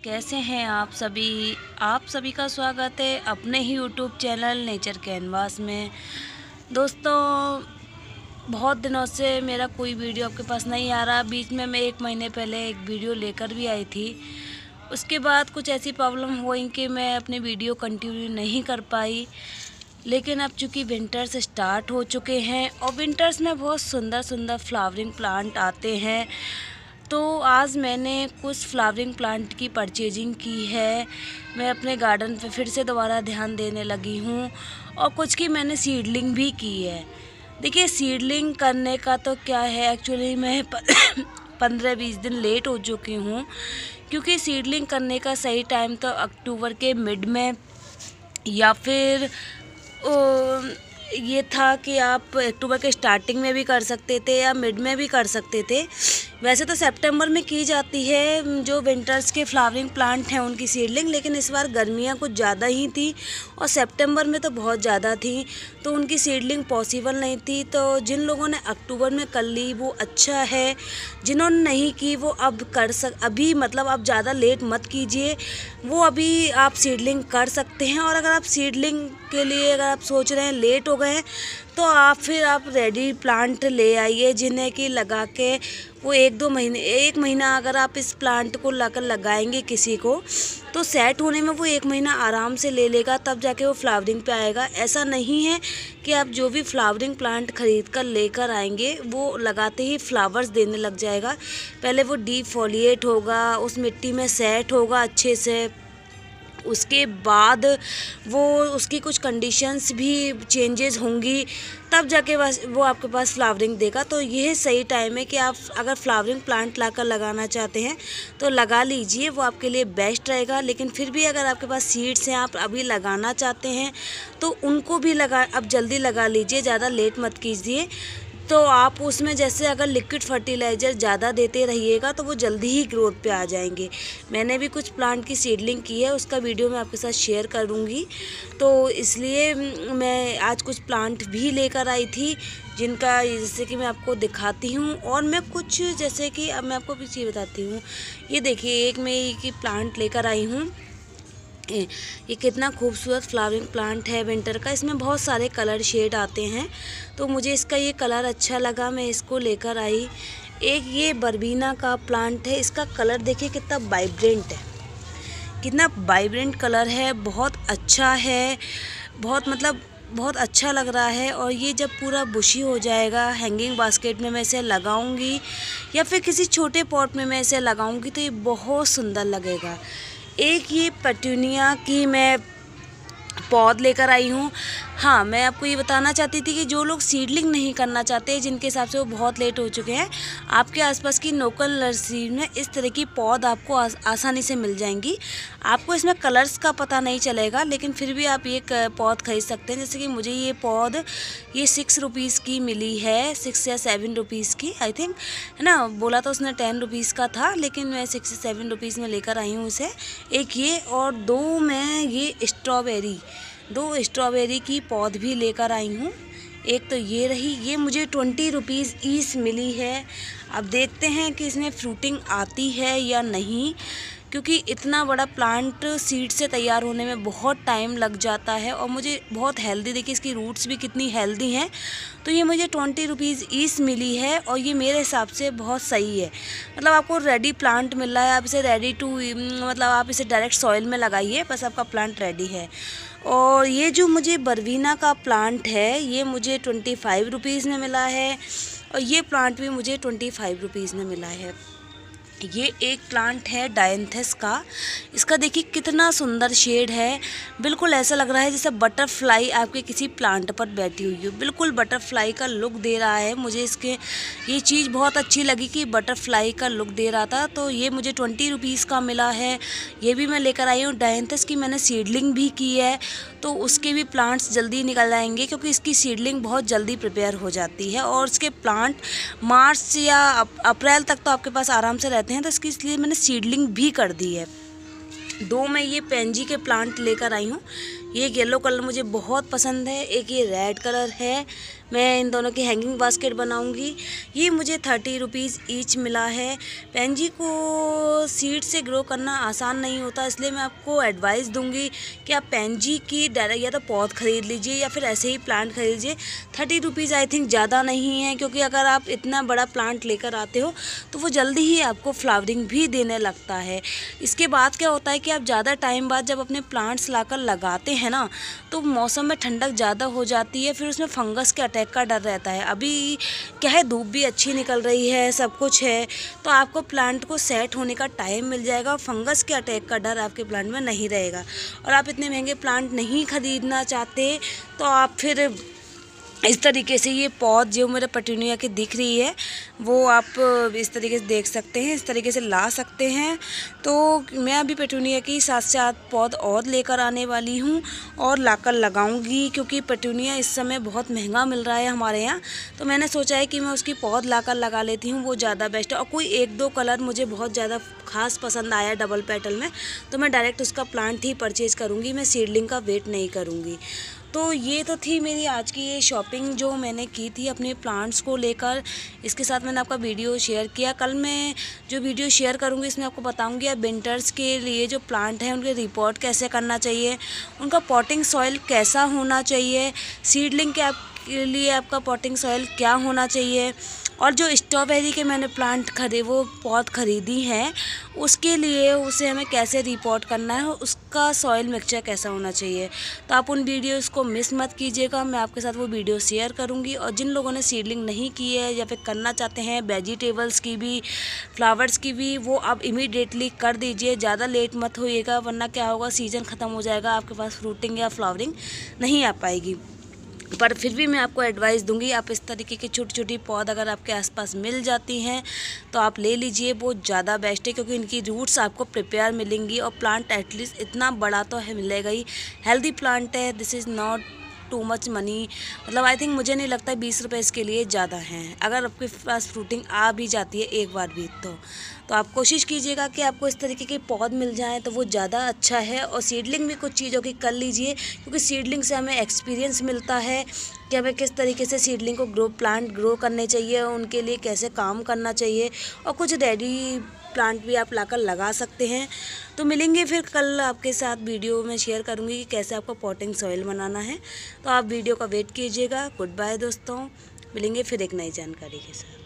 कैसे हैं आप सभी का स्वागत है अपने ही यूट्यूब चैनल नेचर कैनवास में। दोस्तों, बहुत दिनों से मेरा कोई वीडियो आपके पास नहीं आ रहा। बीच में मैं 1 महीने पहले एक वीडियो लेकर भी आई थी। उसके बाद कुछ ऐसी प्रॉब्लम हुई कि मैं अपनी वीडियो कंटिन्यू नहीं कर पाई। लेकिन अब चूँकि विंटर्स स्टार्ट हो चुके हैं और विंटर्स में बहुत सुंदर सुंदर फ्लावरिंग प्लांट आते हैं, तो आज मैंने कुछ फ्लावरिंग प्लांट की परचेजिंग की है। मैं अपने गार्डन पे फिर से दोबारा ध्यान देने लगी हूँ और कुछ की मैंने सीडलिंग भी की है। देखिए, सीडलिंग करने का तो क्या है, एक्चुअली मैं 15-20 दिन लेट हो चुकी हूँ, क्योंकि सीडलिंग करने का सही टाइम तो अक्टूबर के मिड में या फिर ये था कि आप अक्टूबर के स्टार्टिंग में भी कर सकते थे या मिड में भी कर सकते थे। वैसे तो सितंबर में की जाती है जो विंटर्स के फ्लावरिंग प्लांट हैं उनकी सीडलिंग, लेकिन इस बार गर्मियाँ कुछ ज़्यादा ही थी और सितंबर में तो बहुत ज़्यादा थी, तो उनकी सीडलिंग पॉसिबल नहीं थी। तो जिन लोगों ने अक्टूबर में कर ली वो अच्छा है, जिन्होंने नहीं की वो अभी मतलब आप ज़्यादा लेट मत कीजिए, वो अभी आप सीडलिंग कर सकते हैं। और अगर आप सीडलिंग के लिए अगर आप सोच रहे हैं लेट हो गए हैं, तो आप रेडी प्लांट ले आइए, जिन्हें कि लगा के वो 1 महीना अगर आप इस प्लांट को लाकर लगाएंगे किसी को, तो सेट होने में वो 1 महीना आराम से ले लेगा, तब जाके वो फ्लावरिंग पे आएगा। ऐसा नहीं है कि आप जो भी फ्लावरिंग प्लांट खरीद कर लेकर आएंगे वो लगाते ही फ्लावर्स देने लग जाएगा। पहले वो डिफोलिएट होगा, उस मिट्टी में सेट होगा अच्छे से, उसके बाद वो उसकी कुछ कंडीशंस भी चेंजेस होंगी, तब जाके बस वो आपके पास फ्लावरिंग देगा। तो यह सही टाइम है कि आप अगर फ्लावरिंग प्लांट लाकर लगाना चाहते हैं तो लगा लीजिए, वो आपके लिए बेस्ट रहेगा। लेकिन फिर भी अगर आपके पास सीड्स हैं, आप अभी लगाना चाहते हैं, तो उनको भी अब जल्दी लगा लीजिए, ज़्यादा लेट मत कीजिए। तो आप उसमें जैसे अगर लिक्विड फर्टिलाइज़र ज़्यादा देते रहिएगा तो वो जल्दी ही ग्रोथ पे आ जाएंगे। मैंने भी कुछ प्लांट की सीडलिंग की है, उसका वीडियो मैं आपके साथ शेयर करूँगी, तो इसलिए मैं आज कुछ प्लांट भी लेकर आई थी, जिनका जैसे कि मैं आपको दिखाती हूँ। और मैं कुछ जैसे कि अब मैं आपको कुछ चीज़ बताती हूँ। ये देखिए, एक मैं ये प्लांट लेकर आई हूँ, ये कितना खूबसूरत फ्लावरिंग प्लांट है विंटर का। इसमें बहुत सारे कलर शेड आते हैं, तो मुझे इसका ये कलर अच्छा लगा, मैं इसको लेकर आई। एक ये बरबीना का प्लांट है, इसका कलर देखिए कितना वाइब्रेंट है, कितना वाइब्रेंट कलर है, बहुत अच्छा है, बहुत अच्छा लग रहा है। और ये जब पूरा बुशी हो जाएगा, हैंगिंग बास्केट में मैं इसे लगाऊंगी या फिर किसी छोटे पॉट में मैं इसे लगाऊंगी तो ये बहुत सुंदर लगेगा। एक ये पेटूनिया की मैं पौध लेकर आई हूँ। हाँ, मैं आपको ये बताना चाहती थी कि जो लोग सीडलिंग नहीं करना चाहते, जिनके हिसाब से वो बहुत लेट हो चुके हैं, आपके आसपास की लोकल नर्सरी में इस तरह की पौध आपको आसानी से मिल जाएंगी। आपको इसमें कलर्स का पता नहीं चलेगा, लेकिन फिर भी आप ये पौध खरीद सकते हैं। जैसे कि मुझे ये पौध 6 रुपीज़ की मिली है, 6 या 7 रुपीज़ की आई थिंक, है ना। बोला तो उसने 10 रुपीज़ का था, लेकिन मैं 6 से 7 रुपीज़ में लेकर आई हूँ उसे। एक ये और दो मैं ये दो स्ट्रॉबेरी की पौध भी लेकर आई हूँ। एक तो ये रही, ये मुझे 20 रुपीज़ ईच मिली है। अब देखते हैं कि इसमें फ्रूटिंग आती है या नहीं, क्योंकि इतना बड़ा प्लांट सीड से तैयार होने में बहुत टाइम लग जाता है। और मुझे बहुत हेल्दी, देखिए इसकी रूट्स भी कितनी हेल्दी हैं, तो ये मुझे 20 रुपीज़ ईच मिली है और ये मेरे हिसाब से बहुत सही है। मतलब आपको रेडी प्लांट मिल रहा है, आप इसे मतलब आप इसे डायरेक्ट सॉइल में लगाइए, बस आपका प्लांट रेडी है। और ये जो मुझे बरबीना का प्लांट है, ये मुझे 25 रुपीज़ में मिला है और ये प्लांट भी मुझे 25 रुपीज़ में मिला है। ये एक प्लांट है डायंथस का, इसका देखिए कितना सुंदर शेड है, बिल्कुल ऐसा लग रहा है जैसे बटरफ्लाई आपके किसी प्लांट पर बैठी हुई हो, बिल्कुल बटरफ्लाई का लुक दे रहा है। मुझे इसके ये चीज़ बहुत अच्छी लगी कि बटरफ्लाई का लुक दे रहा था, तो ये मुझे 20 रुपीज़ का मिला है। ये भी मैं लेकर आई हूँ। डायंथस की मैंने सीडलिंग भी की है, तो उसके भी प्लांट्स जल्दी निकल आएंगे, क्योंकि इसकी सीडलिंग बहुत जल्दी प्रिपेयर हो जाती है और इसके प्लांट मार्च या अप्रैल तक तो आपके पास आराम से रहते हैं, तो इसकी इसलिए मैंने सीडलिंग भी कर दी है। 2 मैं ये पेंजी के प्लांट लेकर आई हूँ। ये येलो कलर मुझे बहुत पसंद है, एक ये रेड कलर है। मैं इन दोनों की हैंगिंग बास्केट बनाऊंगी। ये मुझे 30 रुपीज़ ईच मिला है। पेंजी को सीड से ग्रो करना आसान नहीं होता, इसलिए मैं आपको एडवाइस दूंगी कि आप पेंजी की डायरेक्ट या तो पौध खरीद लीजिए या फिर ऐसे ही प्लांट खरीद लीजिए। 30 रुपीज़ आई थिंक ज़्यादा नहीं है, क्योंकि अगर आप इतना बड़ा प्लांट लेकर आते हो तो वो जल्दी ही आपको फ्लावरिंग भी देने लगता है। इसके बाद क्या होता है कि आप ज़्यादा टाइम बाद जब अपने प्लांट्स लाकर लगाते हैं ना, तो मौसम में ठंडक ज़्यादा हो जाती है, फिर उसमें फंगस के अटैक का डर रहता है। अभी क्या है, धूप भी अच्छी निकल रही है, सब कुछ है, तो आपको प्लांट को सेट होने का टाइम मिल जाएगा और फंगस के अटैक का डर आपके प्लांट में नहीं रहेगा। और आप इतने महंगे प्लांट नहीं खरीदना चाहते तो आप फिर इस तरीके से ये पौध जो मेरे पेटूनिया की दिख रही है वो आप इस तरीके से देख सकते हैं, इस तरीके से ला सकते हैं। तो मैं अभी पेटूनिया की 7 से 8 पौध और लेकर आने वाली हूँ और लाकर लगाऊंगी, क्योंकि पेटूनिया इस समय बहुत महंगा मिल रहा है हमारे यहाँ। तो मैंने सोचा है कि मैं उसकी पौध लाकर लगा लेती हूँ, वो ज़्यादा बेस्ट है। और कोई 1-2 कलर मुझे बहुत ज़्यादा खास पसंद आया डबल पेटल में, तो मैं डायरेक्ट उसका प्लांट ही परचेज़ करूँगी, मैं सीडलिंग का वेट नहीं करूँगी। तो ये तो थी मेरी आज की ये शॉपिंग जो मैंने की थी अपने प्लांट्स को लेकर। इसके साथ मैंने आपका वीडियो शेयर किया। कल मैं जो वीडियो शेयर करूँगी इसमें आपको बताऊँगी आप विंटर्स के लिए जो प्लांट हैं उनके रिपोर्ट कैसे करना चाहिए, उनका पॉटिंग सॉइल कैसा होना चाहिए, सीडलिंग के लिए आपका पॉटिंग सॉइल क्या होना चाहिए, और जो स्ट्रॉबेरी के मैंने प्लांट वो पौध खरीदी हैं उसके लिए उसे हमें कैसे रिपोर्ट करना है, उसका सॉइल मिक्सचर कैसा होना चाहिए। तो आप उन वीडियोस को मिस मत कीजिएगा, मैं आपके साथ वो वीडियो शेयर करूंगी। और जिन लोगों ने सीडलिंग नहीं की है या फिर करना चाहते हैं वेजिटेबल्स की भी फ्लावर्स की भी, वो आप इमीडिएटली कर दीजिए, ज़्यादा लेट मत होइएगा, वरना क्या होगा सीज़न ख़त्म हो जाएगा, आपके पास फ्रूटिंग या फ्लावरिंग नहीं आ पाएगी। पर फिर भी मैं आपको एडवाइस दूंगी, आप इस तरीके की छोटी छोटी पौध अगर आपके आसपास मिल जाती हैं तो आप ले लीजिए, वो ज़्यादा बेस्ट है, क्योंकि इनकी रूट्स आपको प्रिपेयर मिलेंगी और प्लांट एटलीस्ट इतना बड़ा तो है मिलेगा ही। हेल्दी प्लांट है, this is not too much money, मतलब आई थिंक मुझे नहीं लगता 20 रुपये इसके लिए ज़्यादा हैं। अगर आपके पास फ्रूटिंग आ भी जाती है एक बार भी तो आप कोशिश कीजिएगा कि आपको इस तरीके के पौध मिल जाएं तो वो ज़्यादा अच्छा है। और सीडलिंग भी कुछ चीज़ों की कर लीजिए, क्योंकि सीडलिंग से हमें एक्सपीरियंस मिलता है कि हमें किस तरीके से सीडलिंग को प्लांट ग्रो करने चाहिए, उनके लिए कैसे काम करना चाहिए। और कुछ रेडी प्लांट भी आप लाकर लगा सकते हैं। तो मिलेंगे फिर कल आपके साथ वीडियो में शेयर करूंगी कि कैसे आपको पॉटिंग सॉइल बनाना है। तो आप वीडियो का वेट कीजिएगा। गुड बाय दोस्तों, मिलेंगे फिर एक नई जानकारी के साथ।